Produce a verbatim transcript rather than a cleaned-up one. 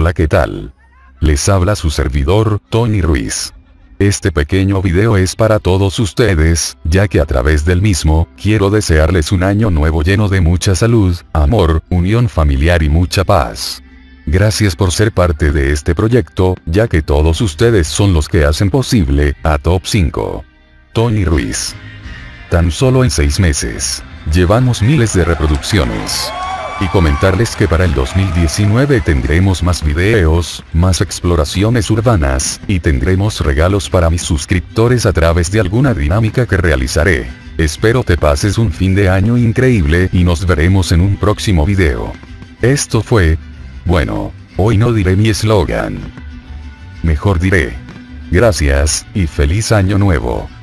Hola, ¿qué tal? Les habla su servidor, Tony Ruiz. Este pequeño video es para todos ustedes, ya que a través del mismo, quiero desearles un año nuevo lleno de mucha salud, amor, unión familiar y mucha paz. Gracias por ser parte de este proyecto, ya que todos ustedes son los que hacen posible, a Top cinco. Tony Ruiz. Tan solo en seis meses, llevamos miles de reproducciones. Y comentarles que para el dos mil diecinueve tendremos más videos, más exploraciones urbanas, y tendremos regalos para mis suscriptores a través de alguna dinámica que realizaré. Espero te pases un fin de año increíble y nos veremos en un próximo video. Esto fue... Bueno, hoy no diré mi eslogan. Mejor diré... Gracias, y feliz año nuevo.